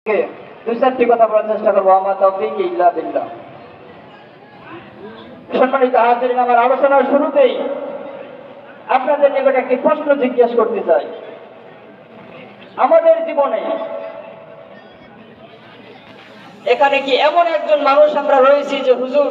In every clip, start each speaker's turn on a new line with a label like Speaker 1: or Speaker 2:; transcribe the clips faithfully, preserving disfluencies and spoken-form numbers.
Speaker 1: দুই চারটি কথা বলার চেষ্টা করবো। আমার তৌফিক ইল্লা বিল্লাহ। সম্মানিত হাজিরিন, আমার আলোচনার শুরুতেই আপনাদের নিকট একটি প্রশ্ন জিজ্ঞেস করতে চাই। আমাদের জীবনে এখানে কি এমন একজন মানুষ আমরা রয়েছি যে হুজুর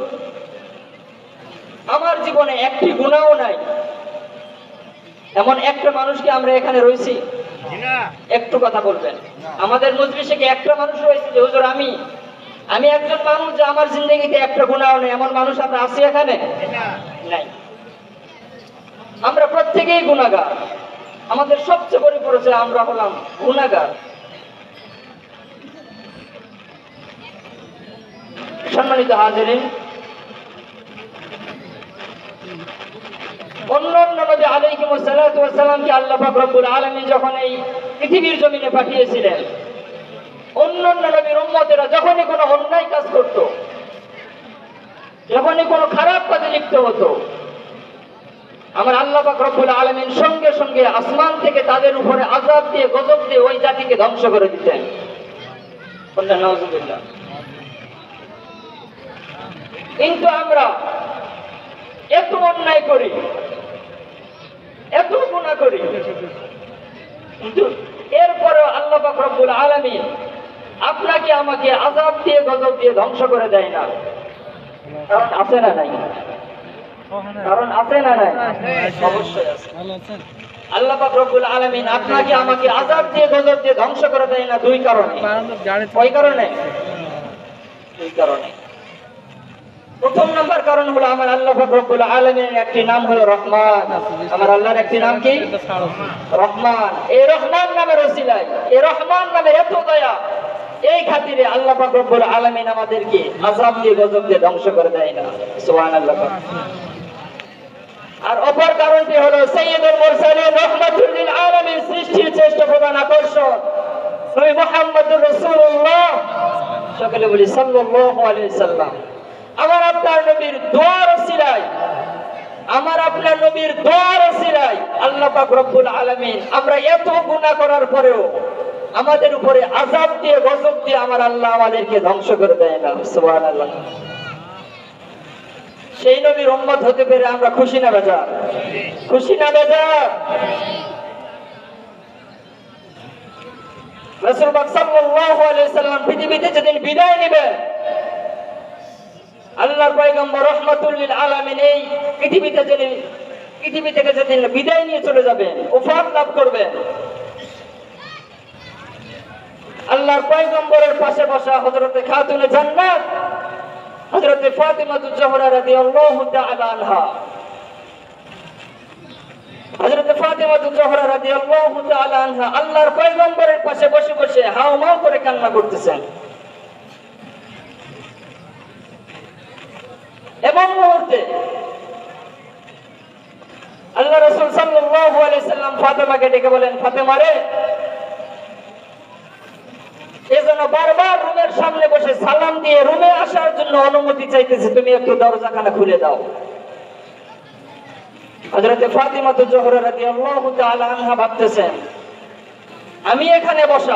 Speaker 1: আমার জীবনে একটি গুনাহ নাই, এমন একটা মানুষ কি আমরা এখানে রয়েছি? একটু কথা বলবেন। আমাদের মজলিসে কি একটা মানুষ রয়েছে যে হুজুর আমি আমি একজন মানুষ যে আমার জিন্দেগিতে একটা গুনাহ নেই, এমন মানুষ আমরা আছি এখানে? নাই। আমরা প্রত্যেকেই গুনাহগার। আমাদের সবচেয়ে বড় পরিচয় আমরা হলাম গুনাহগার। সম্মানিত হাজিরিন, অন্যান্য নবী আলাইহিস সালাতু ওয়াস সালামকে আল্লাহ পাক রব্বুল আলামিন যখন এই পৃথিবীর জমিনে পাঠিয়েছিলেন, অন্যান্য নবীর উম্মতেরা যখনই কোনো অন্যায় কাজ করত, যখনই কোনো খারাপ কাজে লিপ্ত হতো, আমার আল্লাহ পাক রব্বুল আলামিন সঙ্গে সঙ্গে আসমান থেকে তাদের উপরে আযাব দিয়ে গজব দিয়ে ওই জাতিকে ধ্বংস করে দিতেন। নাউযুবিল্লাহ। কিন্তু আমরা এত অন্যায় করি, এত গুনাহ করি, কিন্তু এরপরে আল্লাহ পাক রব্বুল আলামিন আপনাকে আমাকে আযাব দিয়ে গজব দিয়ে ধ্বংস করে দেয় না। কারণ আছে না নাই? কারণ আছে না নাই? অবশ্যই আছে। আল্লাহ পাক রব্বুল আলামিন আপনাকে আমাকে আযাব দিয়ে গজব দিয়ে ধ্বংস করে দেয় না দুই কারণে। ওই কারণে দুই কারণে প্রথম নাম্বার কারণ হলো আমার আল্লাহ পাক রব্বুল আলামিনের একটি নাম হলো রহমান। আমার আল্লাহর একটি নাম কি? রহমান। এই রহমান নামের ওসিলায়, এই রহমান নামের এত দয়া, এই খাতিরে আল্লাহ পাক রব্বুল আলামিন আমাদেরকে আযাব দিয়ে গজব দিয়ে ধ্বংস করে দেয় না। সুবহানাল্লাহ। আর অপর কারণটি হলো সাইয়্যিদুল মুরসালিন রাহমাতুল লিল আলামিন, সৃষ্টির শ্রেষ্ঠ প্রধান আকর্ষণ নবী মুহাম্মদুর রাসূলুল্লাহ, সকলে বলি সাল্লাল্লাহু আলাইহি সাল্লাম। আমার আপনার নবীর দোয়ার ওসিলায়, আমার আপনার নবীর দোয়ার ওসিলায় আল্লাহ পাক রব্বুল আলামিন আমরা এত গুনাহ করার পরেও আমাদের উপরে আযাব দিয়ে গজব দিয়ে আমার আল্লাহ আমাদেরকে ধ্বংস করে দেয় না। সুবহানাল্লাহ। সেই নবীর উম্মত হতে পেরে আমরা খুশি না বেজার? খুশি না বেজার? রাসূল পাক সাল্লাল্লাহু আলাইহি সাল্লাম পৃথিবীতে যেদিন বিদায় নেবেন, আল্লাহর পয়গম্বর রাহমাতুল লিল আলামিন এই পৃথিবীতে যেদিন পৃথিবী থেকে যেদিন বিদায় নিয়ে চলে যাবেন, ওফাত লাভ করবেন, আল্লাহর পয়গম্বরের পাশে বসা হযরতে খাতুনে জান্নাত হযরতে ফাতিমাতুজ জোহরা রাদিয়াল্লাহু তাআলা আনহা, হযরতে ফাতিমাতুজ জোহরা রাদিয়াল্লাহু তাআলা আনহা আল্লাহর পয়গম্বরের পাশে বসে বসে হাওমাও করে কান্না করতেছেন। এমন মুহূর্তে আল্লাহ রাসূল সাল্লাল্লাহু আলাইহি সাল্লাম ফাতেমাকে ডেকে বলেন, ফাতেমা রে, এজন্য বারবার রুমের সামনে বসে সালাম দিয়ে রুমে আসার জন্য অনুমতি চাইতেছে, তুমি একটু দরজাখানা খুলে দাও। হযরতে ফাতিমাতুজ জোহরা রাদিয়াল্লাহু তাআলা আনহা ভাবতেছেন, আমি এখানে বসা,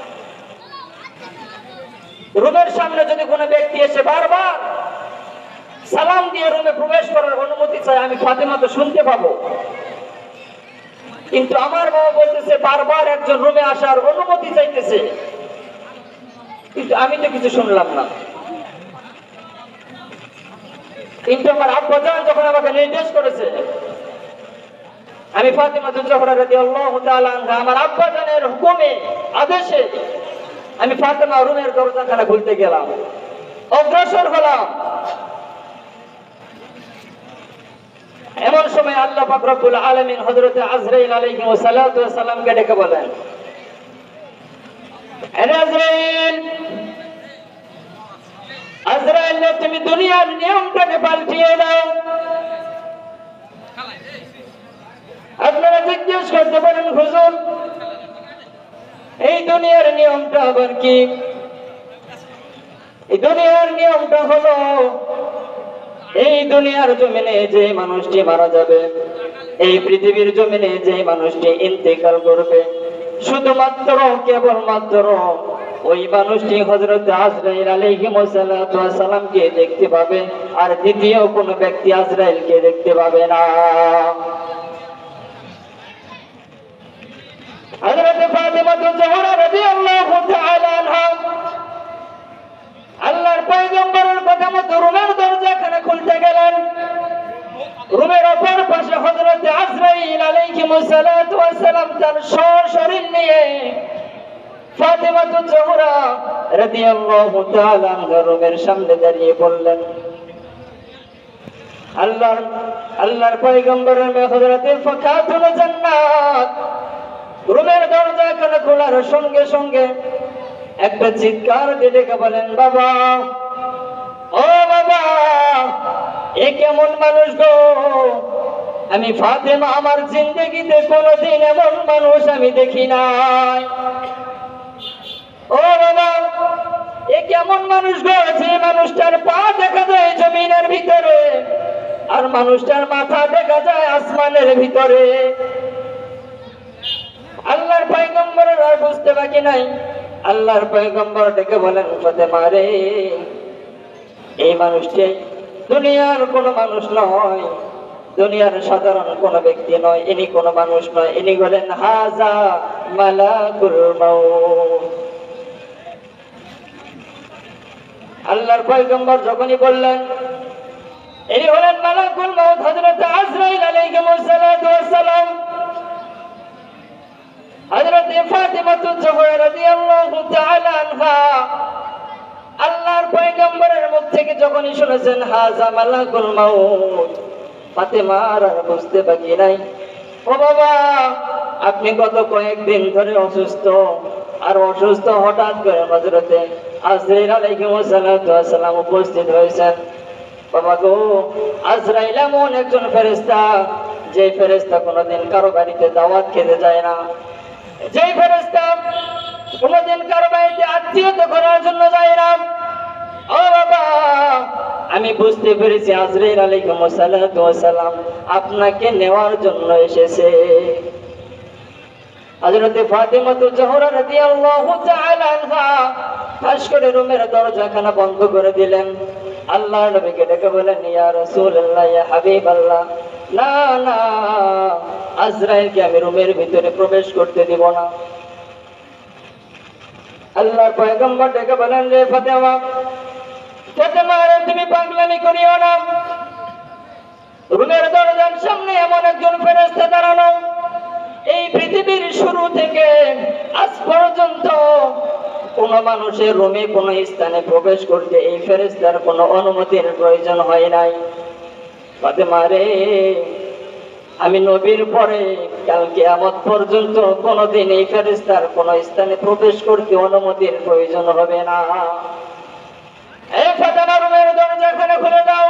Speaker 1: রুমের সামনে যদি কোনো ব্যক্তি এসে বারবার সালাম দিয়ে রুমে প্রবেশ করার অনুমতি চায়, আমি ফাতেমা তো শুনতে পাবো, কিন্তু আমার বাবা বলতেছে বারবার একজন রুমে আসার অনুমতি চাইতেছে, কিন্তু আমি তো কিছু শুনলাম না। কিন্তু আমার আব্বাজান যখন আমাকে নির্দেশ করেছে, আমি ফাতিমাতুজ জোহরা রাদিয়াল্লাহু তাআলা আনহা আমার আব্বাজানের হুকুমে আদেশে আমি ফাতেমা রুমের দরজাখানা খুলতে গেলাম, অগ্রসর হলাম। এমন সময় আল্লাহ পাক রব্বুল আলামিন হযরতে আজরাইল আলাইহিস সালাতু ওয়াস সালামকে ডেকে বলেন, আজরাইল, আজরাইল, তুমি দুনিয়ার নিয়মটাকে পাল্টিয়ে দাও। আপনারা জিজ্ঞেস করতে পারেন, হুজুর এই দুনিয়ার নিয়মটা আবার কি? এই দুনিয়ার নিয়মটা হলো এই দুনিয়ার জমিনে যে মানুষটি মারা যাবে, এই পৃথিবীর জমিনে যে মানুষটি ইন্তেকাল করবে, শুধুমাত্র কেবলমাত্র ওই মানুষটি হযরত আজরাইল আলাইহিস সালামকে দেখতে পাবে, আর দ্বিতীয় কোন ব্যক্তি আজরাইলকে দেখতে পাবে না। হযরত ফাতিমা জোহরা রাদিয়াল্লাহু তাআলা আনহা আল্লাহর পয়গম্বরের কথা মতো রুমের দরজাখানা খুলতে গেলেন। রুমের অপর পাশে হযরত আজরাইল আলাইহিস সালাম তার সশরীর নিয়ে ফাতিমা জোহরা রাদিয়াল্লাহু তাআলা আনহা রুমের সামনে দাঁড়িয়ে পড়লেন। আল্লাহর আল্লাহর পয়গম্বরের মেয়ে হযরত ফাতিমা জান্নাত রুমের দরজাখানা খোলার সঙ্গে সঙ্গে একটা চিৎকার দিয়ে ডেকে বলেন, বাবা, ও বাবা, এ কেমন মানুষ গো? আমি ফাতেমা আমার জিন্দেগিতে কোনোদিন এমন মানুষ আমি দেখি নাই। ও বাবা, এ কেমন মানুষ গো, যে মানুষটার পা দেখা যায় জমিনের ভিতরে আর মানুষটার মাথা দেখা যায় আসমানের ভিতরে। আল্লাহর পয়গম্বরের আর বুঝতে বাকি নাই। আল্লাহর পয়গম্বর ডেকে বলেন, ফাতেমা রে, এই মানুষটি দুনিয়ার কোনো মানুষ নয়, দুনিয়ার সাধারণ কোনো ব্যক্তি নয়, ইনি কোনো মানুষ নয়, ইনি বলেন হাজা মালাকুল মাউত। আল্লাহর পয়গম্বর যখনই বললেন ইনি হলেন মালাকুল মাউত হযরত আজরাইল আলাইহিস সালাম, হযরত ফাতিমা জোহরা রাদিয়াল্লাহু তাআলা আনহা আল্লাহর পয়গম্বরের মুখ থেকে যখনই শুনেছেন হাজা মালাকুল মাউত, ফাতিমা আর বুঝতে বাকি নাই। ও বাবা, আপনি গত কয়েকদিন ধরে অসুস্থ, আর অসুস্থ হঠাৎ করে হযরত আজরাইল আলাইহিস সালাম উপস্থিত হয়েছেন। বাবা গো, আজরাইল এমন একজন ফেরেশতা, যে ফেরেশতা কোনোদিন কারো বাড়িতে দাওয়াত খেতে যায় না, যে ফেরেশতা কোনোদিন কারো বাড়িতে আত্মীয়তা করার জন্য যায় না। ও বাবা, আমি বুঝতে পেরেছি আজরাইল আলাইহিস সালাম আপনাকে নেওয়ার জন্য এসেছে। হযরত ফাতিমা জোহরা রাদিয়াল্লাহু তাআলা আনহা ফাঁস করে রুমের দরজাখানা বন্ধ করে দিলেন। আল্লাহর নবীকে ডেকে বলেন, ইয়া রাসূলুল্লাহ, ইয়া হাবিবাল্লাহ, না না, আজরাইলকে আমি রুমের ভিতরে প্রবেশ করতে দিব না। আল্লাহর পয়গম্বর ডেকে বলেন, রে ফাতেমা, ফাতেমা রে, তুমি পাগলামি করিও না। রুমের দরজার সামনে এমন একজন ফেরেশতা দাঁড়ানো, এই পৃথিবীর শুরু থেকে আজ পর্যন্ত কোন মানুষের রুমে কোন স্থানে প্রবেশ করতে এই ফেরেশতার কোনো অনুমতির প্রয়োজন হয় নাই। ফাতেমা রে, আমি নবীর পরে কাল কিয়ামত পর্যন্ত কোনদিন এই ফেরেশতার কোন স্থানে প্রবেশ করতে অনুমতির প্রয়োজন হবে না। এই ফাতেমা, রুমের দরজাখানা খুলে দাও।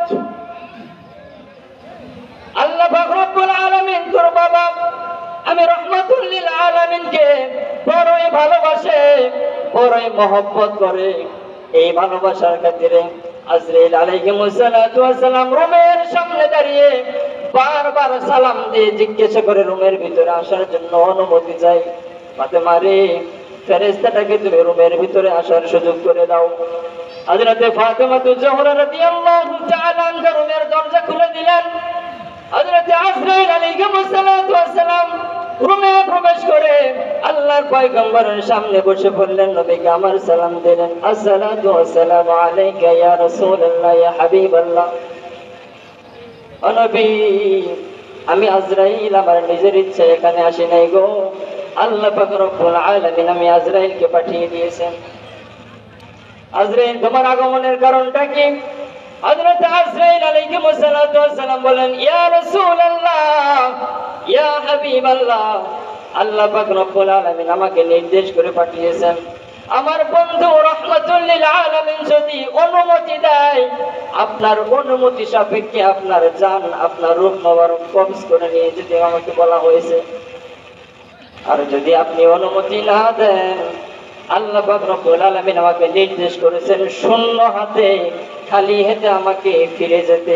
Speaker 1: আল্লাহ পাক রব্বুল আলামিন তোর বাবা আমি রহমাতুল লিল আলামিনকে বড়ই ভালোবাসে, বড়ই মহব্বত করে। এই ভালোবাসার খাতিরে আজরাইল আলাইহিস সালাম রুমের সামনে দাঁড়িয়ে বারবার সালাম দিয়ে জিজ্ঞাসা করে রুমের ভিতরে আসার জন্য অনুমতি চাই। ফাতেমা রে, ফেরেশতাটাকে তুমি রুমের ভিতরে আসার সুযোগ করে দাও। হযরত ফাতিমা জোহরা রাদিয়াল্লাহু তাআলা আনহা রুমের দরজা খুলে দিলেন। হযরত আজরাইল আলাইহিস সালাম রুমে প্রবেশ করে আল্লাহর পয়গম্বরের সামনে বসে পড়লেন, নবীকে আমার সালাম দিলেন। আসসালাতু ওয়াসসালামু আলাইকা ইয়া রাসূলুল্লাহ, ইয়া হাবিবাল্লাহ। ও নবী, আমি আজরাইল আমার নিজের ইচ্ছে এখানে আসি নাই গো, আল্লাহ পাক রব্বুল আলামিন আমি আজরাইলকে পাঠিয়ে দিয়েছেন। আজরাইল, তোমার আগমনের কারণটা কি? হযরত আজরাইল আলাইহিস সালাম বলেন, ইয়া রাসূলুল্লাহ, ইয়া হাবিবাল্লাহ, আল্লাহ পাক রব্বুল আলামিন আমাকে নির্দেশ করে পাঠিয়েছেন, আমার বন্ধু রহমাতুল লিল আলামিন যদি অনুমতি দেয়, আপনার অনুমতি সাপেক্ষে আপনার জান, আপনার রূহ মোবারক কবজ করে নিয়ে যেতে আমাকে বলা হয়েছে। আর যদি আপনি অনুমতি না দেন, আল্লাহ পাক রব্বুল আলামিন আমাকে নির্দেশ করেছেন শূন্য হাতে, খালি হাতে আমাকে ফিরে যেতে।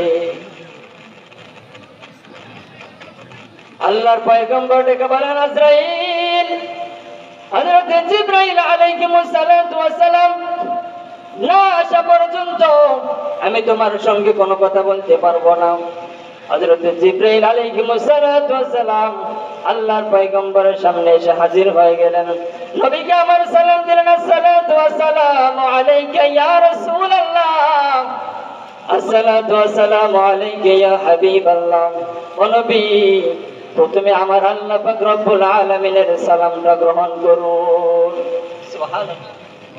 Speaker 1: আল্লাহর পয়গম্বর ডেকে বলেন, আজরাইল, হযরত জিবরাইল আলাইহিস সালাতু ওয়াস সালাম না আসা পর্যন্ত আমি তোমার সঙ্গে কোনো কথা বলতে পারবো না। হযরত জিবরাইল আলাইহিস সালাতু ওয়াস সালাম আল্লাহর পয়গম্বরের সামনে এসে হাজির হয়ে গেলেন। নবীকে আমার সালাম দিলেন, আসসালাতু ওয়াসসালামু আলাইকা ইয়া রাসূলুল্লাহ, আসসালাতু ওয়াসসালামু আলাইকা ইয়া হাবিবাল্লাহ। ও নবী, প্রথমে আমার আল্লাহ পাক রব্বুল আলামিনের সালামটা গ্রহণ করুন। সুবহানাল্লাহ।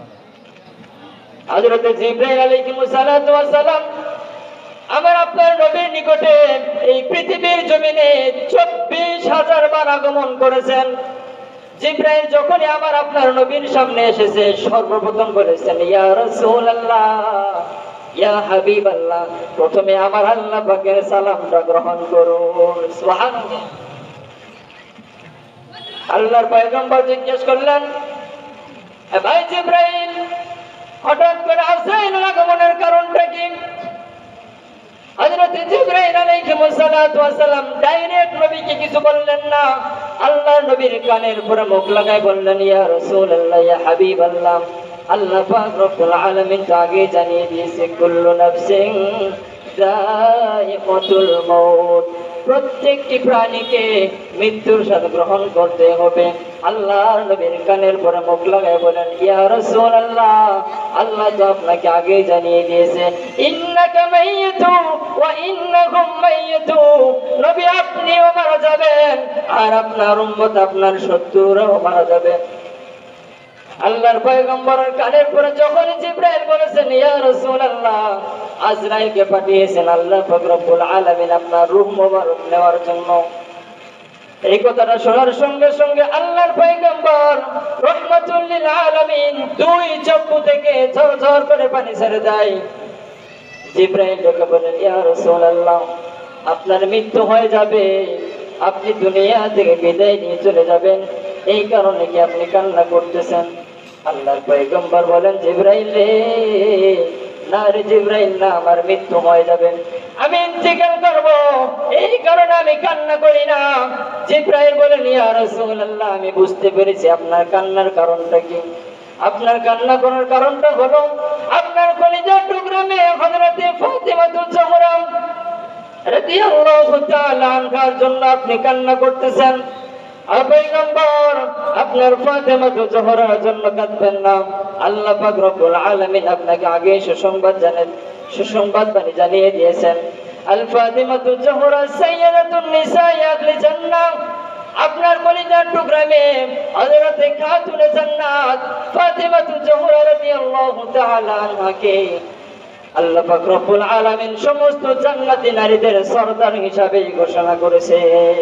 Speaker 1: হযরত জিবরাইল আলাইহিস সালাতু ওয়াস সালাম আমার আপনার নবীর নিকটে এই পৃথিবীর জমিনে চব্বিশ হাজার বার আগমন করেছেন। জিবরাইল যখনই আমার আপনার নবীর সামনে এসেছে সর্বপ্রথম বলেছেন ইয়া রাসূলুল্লাহ, ইয়া হাবিবাল্লাহ, প্রথমে আমার আল্লাহ পাকের সালামটা গ্রহণ করুন। সুবহানাল্লাহ। আল্লাহর পয়গম্বর জিজ্ঞেস করলেন, এ ভাই জিবরাইল, হঠাৎ করে আজরাইলের আগমনের কারণটা কি? হযরত জিবরাইল আলাইহিস সালাতু ওয়াস সালাম ডাইরেক্ট নবীকে কিছু বললেন না, আল্লাহর নবীর কানের উপরে মুখ লাগায় বললেন ইয়া রাসূলুল্লাহ, ইয়া হাবিবাল্লাহ, আল্লাহ পাক রব্বুল আলামিন আগে জানিয়ে দিয়েছে কুল্লু নাফসিন যায়িকাতুল মাউত, প্রত্যেকটি প্রাণীকে মৃত্যুর সাথে গ্রহণ করতে হবে। আল্লাহর নবীর কানের পরে মুখ লাগায় বলেন ইয়া রাসূলুল্লাহ, আল্লাহ তো আপনাকে আগেই জানিয়ে দিয়েছে ইন্নাকা মাইয়িতু ওয়া ইন্নাহুম মাইয়িতু, নবী আপনিও মারা যাবেন আর আপনার উম্মত আপনার শত্রুরাও মারা যাবে। আল্লাহর পয়গম্বরের কানের পরে যখন জিবরাইল বলেছেন ইয়া রাসূলুল্লাহ, আজরাইলকে পাঠিয়েছেন আল্লাহ পাক রব্বুল আলামিন আপনার রূহ মোবারক নেওয়ার জন্য। এই কথাটা শোনার সঙ্গে সঙ্গে আল্লাহর পয়গম্বর রাহমাতুল লিল আলামিন দুই চক্ষু থেকে ঝরঝর করে পানি ছেড়ে দেয়। জিবরাইল ডেকে বলেন ইয়া রাসূলুল্লাহ, আপনার মৃত্যু হয়ে যাবে, আপনি দুনিয়া থেকে বিদায় নিয়ে চলে যাবেন, এই কারণে কি আপনি কান্না করতেছেন? আল্লাহর পয়গম্বর বলেন জিবরাইল রে, না রে জিবরাইল না, আমার মৃত্যু হয়ে যাবে, আমি ইন্তিকাল করব, এই কারণে আমি কান্না করি না। জিবরাইল বলেন ইয়া রাসূলুল্লাহ, আমি বুঝতে পেরেছি আপনার কান্নার কারণটা কি। আপনার কান্না করার কারণটা হলো আপনার কলিজার টুকরা মেয়ে হযরত ফাতিমাতুজ জাহরা রাদিয়াল্লাহু তাআলা আনহার জন্য আপনি কান্না করতেছেন। আর পয়গম্বর আপনার ফাতিমাতুজ জাহরার জন্য কাঁদবেন না। আল্লাহ পাক রব্বুল আলামিন আপনাকে আগে সুসংবাদ জানেন, সুসংবাদ বাণী জানিয়ে দিয়েছেন আল ফাতিমাতুজ জাহরা সাইয়্যিদাতুন নিসাই আহলি জান্নাহ, আপনার কলিজার টুকরা মেয়ে হযরত খাতুনে জান্নাত ফাতিমাতুজ জাহরা রাদিয়াল্লাহু তাআলা আনহাকে আল্লাহ পাক রব্বুল আলামিন সমস্ত জান্নাতি নারীদের সরদার হিসাবে ঘোষণা করেছে।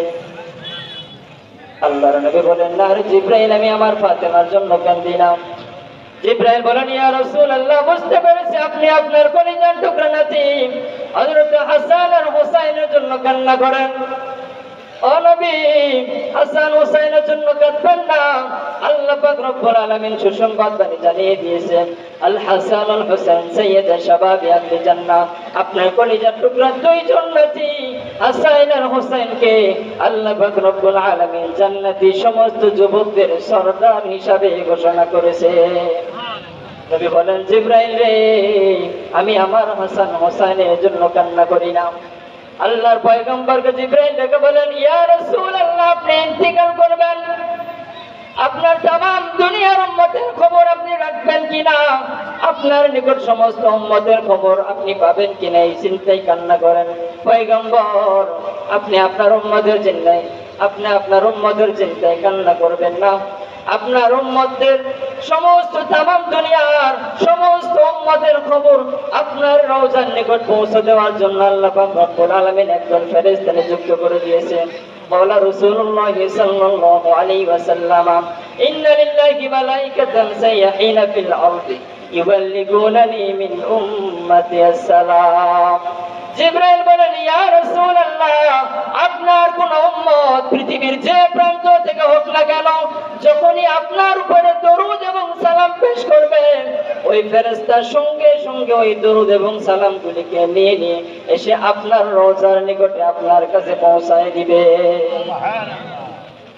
Speaker 1: আল্লাহর নবী বলেন না রে জিবরাইল, আমি আমার ফাতেমার জন্য কাঁদি না। জিবরাইল বলেন ইয়া রাসূলুল্লাহ, বুঝতে পেরেছি আপনি আপনার কলিজার টুকরা নাতি হযরত হাসান আর হুসাইনের জন্য কান্না করেন। ও নবী, হাসান হুসাইনের জন্য কাঁদবেন না। আল্লাহ পাক রব্বুল আলামিন সুসংবাদ বাণী জানিয়ে দিয়েছেন আল হাসান আল হুসাইন সাইয়্যিদা শাবাবি আহলি জান্নাহ, আপনার কলিজার টুকরা দুইজন নাতি হাসান আর হুসাইনকে আল্লাহ পাক রব্বুল আলামিন জান্নাতি সমস্ত যুবকদের সরদার হিসাবে ঘোষণা করেছে। নবী বলেন জিবরাইল রে, আমি আমার হাসান হুসাইনের জন্য কান্না করি না। আল্লাহর পয়গম্বরকে জিবরাইল ডেকে বলেন ইয়া রাসূলুল্লাহ, আপনি ইন্তিকাল করবেন, আপনার तमाम দুনিয়ার উম্মতের খবর আপনি রাখবেন কিনা, আপনার নিকট সমস্ত উম্মতের খবর আপনি পাবেন কিনা, এই চিন্তায় কান্না করেন। পয়গম্বর, আপনি আপনার উম্মতের চিন্তায় আপনি আপনার উম্মতের চিন্তায় কান্না করবেন না। আপনার উম্মতদের সমস্ত तमाम দুনিয়ার সমস্ত উম্মতের খবর আপনার রওজার নিকট পৌঁছে দেওয়ার জন্য আল্লাহ পাক রব্বুল আলামিন একজন ফেরেশতা নিযুক্ত করে দিয়েছেন। মাওলা রাসূলুল্লাহ সাল্লাল্লাহু আলাইহি ওয়াসাল্লাম ইন্না লিল্লাহি মালাইকাতান সাইয়্যিহিনা ফিল আরদি ইউবাল্লিগুনানি মিন উম্মতি আসসালাম। জিবরাইল বলেন ইয়া রাসূলুল্লাহ, আপনার কোন উম্মত পৃথিবীর যে প্রান্ত থেকে হোক না কেন, যখনই আপনার উপরে দরুদ এবং সালাম পেশ করবে, ওই ফেরেশতা সঙ্গে সঙ্গে ওই দরুদ এবং সালামগুলিকে নিয়ে নিয়ে এসে আপনার রওজার নিকটে আপনার কাছে পৌঁছায় দিবে। সুবহানাল্লাহ।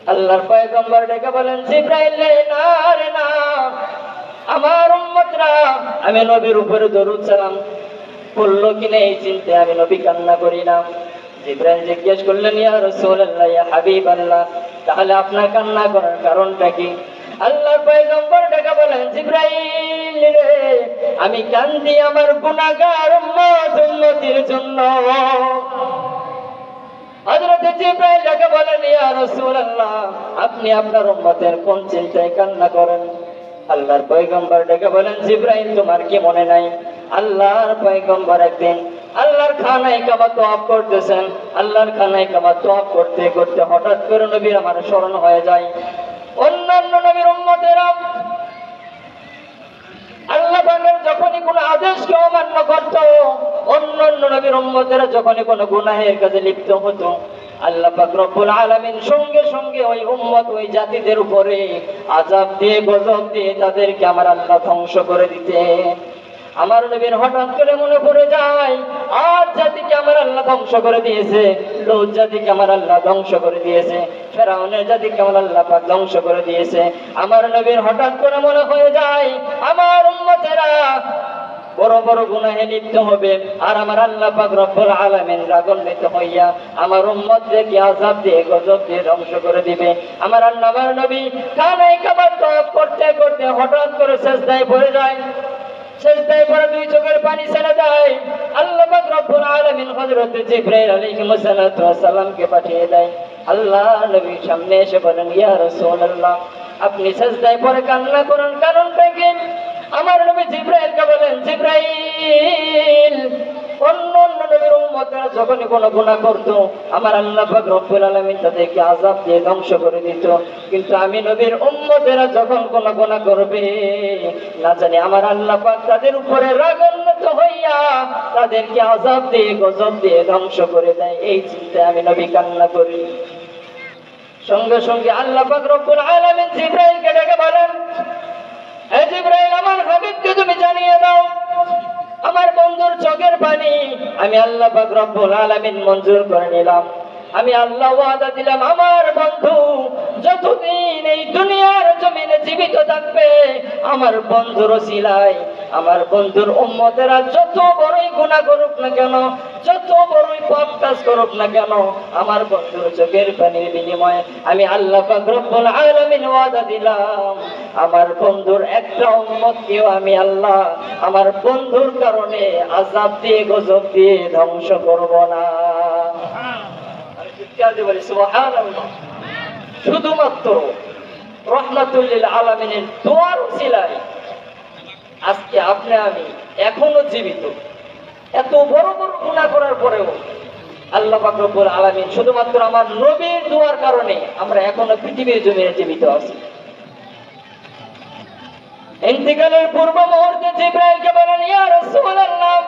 Speaker 1: আল্লাহর পয়গম্বর ডেকে বলেন জিবরাইল রে না রে না, আমার উম্মতরা আমি নবীর উপরে দরুদ সালাম পড়লো কিনা এই চিন্তে আমি নবী কান্না করি না। জিবরাইল জিজ্ঞেস করলেন ইয়া রাসূলুল্লাহ ইয়া হাবিবাল্লাহ, তাহলে আপনার কান্না করার কারণটা কি? আল্লাহর পয়গম্বর ডেকে বলেন জিবরাইল রে আমি কান্দি আমার গুনাহগার উম্মত উম্মতির জন্য। হযরত জিবরাইল ডেকে বলেন ইয়া রাসূলুল্লাহ আপনি আপনার উম্মতের কোন চিন্তায় কান্না করেন? আল্লাহর পয়গম্বর ডেকে বলেন জিবরাইল তোমার কি মনে নাই আল্লাহর পয়গম্বর একদিন আল্লাহর খানায় কাবা তওয়াফ করতেছেন, আল্লাহর খানায় কাবা তওয়াফ করতে করতে হঠাৎ করে নবীর আমার স্মরণ হয়ে যায়। অন্যান্য নবীর উম্মতেরা আল্লাহ পাকের যখনই কোনো আদেশকে অমান্য করত, অন্যান্য নবীর উম্মতেরা যখনই কোনো গুনাহের কাজে লিপ্ত হতো, আল্লাহ পাক রব্বুল আলামিন সঙ্গে সঙ্গে ওই উম্মত ওই জাতিদের উপরে আযাব দিয়ে গজব দিয়ে তাদেরকে আমার আল্লাহ ধ্বংস করে দিতেন। আমার নবীর হঠাৎ করে মনে পড়ে যায় আজ জাতিকে আমার আল্লাহ ধ্বংস করে দিয়েছে, লূত জাতিকে আমার আল্লাহ ধ্বংস করে দিয়েছে, ফেরাউনের জাতিকে আমার আল্লাহ পাক ধ্বংস করে দিয়েছে। আমার নবীর হঠাৎ করে মনে হয়ে যায় আমার উম্মতেরা বড় বড় গুনাহে লিপ্ত হবে, আর আমার আল্লাহ পাক রব্বুল আলামিন রাগান্বিত হইয়া আমার উম্মতদেরকে আযাব দিয়ে গজব দিয়ে ধ্বংস করে দিবে। আমার আল্লাহ আমার নবী খানায় কাবা তওয়াফ করতে করতে হঠাৎ করে সিজদায় পড়ে যায়, সিজদায় পড়ে দুই চোখের পানি ছেড়ে দেয়। আল্লাহ পাক রব্বুল আলামিন হযরত জিবরাইল আলাইহিস সালাতু ওয়াস সালামকে পাঠিয়ে দেয়। আল্লাহ নবীর সামনে এসে বলেন ইয়া রাসূলুল্লাহ আপনি সিজদায় পড়ে কান্না করেন কারণটা কি? আমার নবী জিবরাইলকে বলেন জিবরাইল অন্য অন্য নবীর উম্মতেরা যখনই কোনো গুনাহ করত আমার আল্লাহ পাক রব্বুল আলামিন তাদেরকে আযাব দিয়ে ধ্বংস করে দিত, কিন্তু আমি নবীর উম্মতেরা যখন কোনো গুনাহ করবে না জানি আমার আল্লাহ পাক তাদের উপরে রাগান্বিত হইয়া তাদেরকে আযাব দিয়ে গজব দিয়ে ধ্বংস করে দেয়। এই চিন্তায় আমি নবী কান্না করি। সঙ্গে সঙ্গে আল্লাহ পাক রব্বুল আলামিন জিবরাইলকে ডেকে বলেন হে জিবরাইল আমার হাবিবকে তুমি জানিয়ে দাও আমার বন্ধুর চোখের পানি আমি আল্লাহ পাক রব্বুল আলামিন মঞ্জুর করে নিলাম। আমি আল্লাহ ওয়াদা দিলাম আমার বন্ধু যতদিন এই দুনিয়ার জমিনে জীবিত থাকবে আমার বন্ধুর ওসিলায় আমার বন্ধুর উম্মতেরা যত বড়ই গুনাহ করুক না কেন, যত বড়ই পাপ কাজ করুক না কেন, আমার বন্ধুর চোখের পানির বিনিময়ে আমি আল্লাহ পাক রব্বুল আলামিন ওয়াদা দিলাম আমার বন্ধুর একটা উম্মতকেও আমি আল্লাহ আমার বন্ধুর কারণে আযাব দিয়ে গজব দিয়ে ধ্বংস করব না। শুধুমাত্র রহমাতুল লিল আলামিনের দোয়ার উসিলায় আজকে আপনি আমি এখনো জীবিত। এত বড় বড় গুনাহ করার পরেও আল্লাহ পাক রব্বুল আলামিন শুধুমাত্র আমার নবীর দোয়ার কারণে আমরা এখনো পৃথিবীর জমিনে জীবিত আছি। ইন্তিকালের পূর্ব মুহূর্তে জিবরাইলকে বলেন ইয়া রাসূলুল্লাহ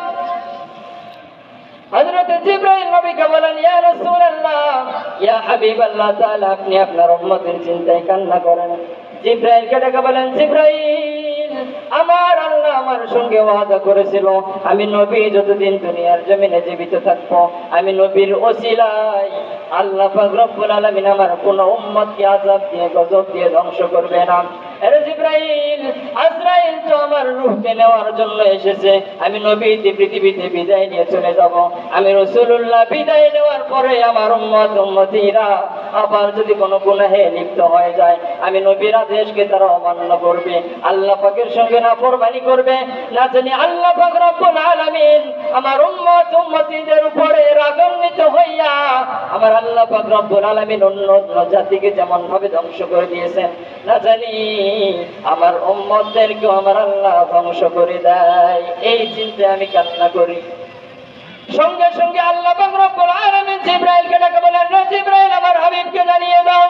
Speaker 1: হযরত জিবরাইল নবীকে বলেন ইয়া রাসূলুল্লাহ ইয়া হাবিবাল্লাহ তাআলা আপনি আপনার উম্মতের চিন্তায় কান্না করেন। জিবরাইলকে ডেকে বলেন জিবরাইল আমার আল্লাহ আমার সঙ্গে ওয়াদা করেছিল আমি নবী যতদিন দুনিয়ার জমিনে জীবিত থাকবো আমি নবীর ওসিলায় আল্লাহ পাক রব্বুল আলামিন আমার কোন উম্মতকে আযাব দিয়ে গজব দিয়ে ধ্বংস করবে না। আরে জিবরাইল আজরাইল তো আমার রূহকে নেওয়ার জন্য এসেছে, আমি নবী পৃথিবীতে বিদায় নিয়ে চলে যাব। আমি রাসূলুল্লাহ বিদায় নেওয়ার পরে আমার উম্মত উম্মতিরা আবার যদি কোনো গুনাহে লিপ্ত হয়ে যায় আমি নবীর আদেশকে তারা অমান্য করবে, আল্লাহ পাকের সঙ্গে নাফরমানি করবে, না জানি আল্লাহ পাক রব্বুল আলামিন আমার উম্মত উম্মতিদের উপরে রাগান্বিত হইয়া আমার আল্লাহ পাক রব্বুল আলামিন অন্য অন্য জাতিকে যেমন ভাবে ধ্বংস করে দিয়েছেন না জানি আমার উম্মতদেরকেও আমার আল্লাহ ধ্বংস করে দেয়। এই চিন্তায় আমি কান্না করি। সঙ্গে সঙ্গে আল্লাহ পাক রব্বুল আলামিন জিবরাইলকে ডেকে বলেন জিবরাইল আমার হাবিবকে জানিয়ে দাও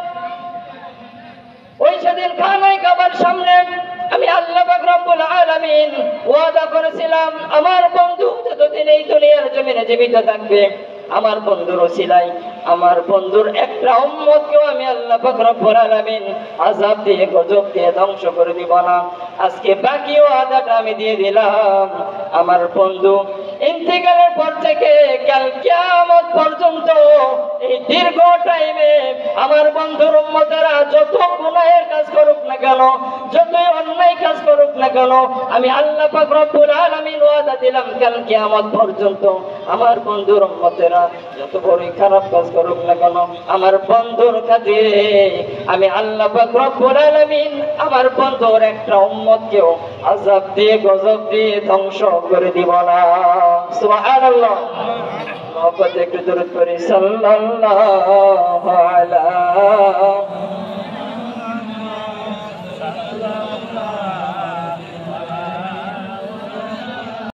Speaker 1: ওই সেদিন খানায় কাবার সামনে আমি আল্লাহ পাক রব্বুল আলামিন ওয়াদা করেছিলাম আমার বন্ধু যতদিন এই দুনিয়ার জমিনে জীবিত থাকবে আমার বন্ধুর ওসিলায় আমার বন্ধুর একটা উম্মতকেও আমি আল্লাহ পাক রব্বুল আলামিন আযাব দিয়ে গজব দিয়ে ধ্বংস করে দিব না। আজকে বাকি ওয়াদাটা আমি দিয়ে দিলাম আমার বন্ধু ইন্তিকালের পর থেকে কাল কিয়ামত পর্যন্ত এই দীর্ঘ টাইমে আমার বন্ধুর উম্মতেরা যত গুনাহের কাজ করুক না কেন, যতই অন্যায় কাজ করুক না কেন, আমি আল্লাহ পাক রব্বুল আলামিন ওয়াদা দিলাম কাল কিয়ামত পর্যন্ত আমার বন্ধুর উম্মতেরা যত বড়ই খারাপ কাজ করুক না কেন, আমার বন্ধুর খাতিরে আমি আল্লাহ পাক রব্বুল আলামিন আমার বন্ধুর একটা উম্মতকেও আযাব দিয়ে গজব দিয়ে ধ্বংস করে দিব না। সুবহানাল্লাহ। মহব্বতে একটু দরুদ পড়ি সাল্লাল্লাহু আলাইহি